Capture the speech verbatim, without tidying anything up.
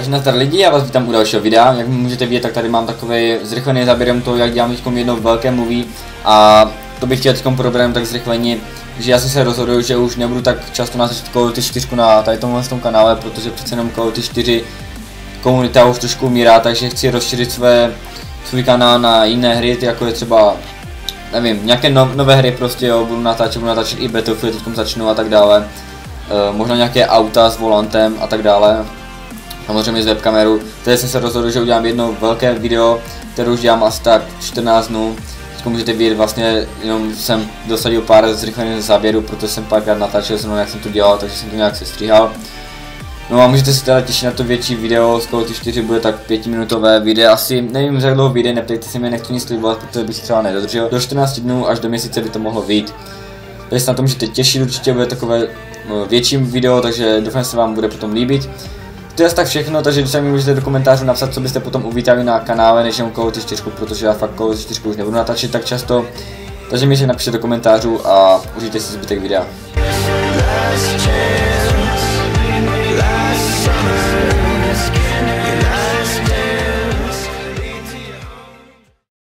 Takže nazdar lidi, já vás vítám u dalšího videa. Jak můžete vidět, tak tady mám takový zrychlený záběrem toho, jak dělám teďkom jedno velké movie. A to bych chtěl teďkom probrat tak zrychleně, že já jsem se rozhodl, že už nebudu tak často natáčet Call of Duty čtyři na tady tomhle tom kanále, protože přece jenom Call of Duty čtyři komunita už trošku umírá, takže chci rozšířit své, svůj kanál na jiné hry, jako je třeba, nevím, nějaké no, nové hry prostě, jo, budu natáčet, budu natáčet i Battlefield, teďkom začnu a tak dále. E, možná nějaké auta s volantem a tak dále. Samozřejmě z webkameru. Tady jsem se rozhodl, že udělám jedno velké video, které už dělám asi tak čtrnáct dnů. Teď můžete vidět, vlastně jenom jsem dosadil pár zrychlených záběrů, protože jsem párkrát natáčel znovu, jak jsem to dělal, takže jsem to nějak sestříhal. No a můžete se teda těšit na to větší video, z Call of Duty čtyři bude tak pětiminutové video, asi nevím, jak dlouho vyjde, neptejte se mě, nechci nic slibovat, protože bych třeba nedodržel. Do čtrnácti dnů až do měsíce by to mohlo vyjít. Takže se na to můžete těšit, určitě bude takové no, větší video, takže doufám, že se vám bude potom líbit. To je tak všechno, takže když mi můžete do komentářů napsat, co byste potom uvítali na kanále, než jenom Call of Duty čtyři, protože já fakt Call of Duty čtyři už nebudu natáčet tak často. Takže mi se napište do komentářů a užijte si zbytek videa.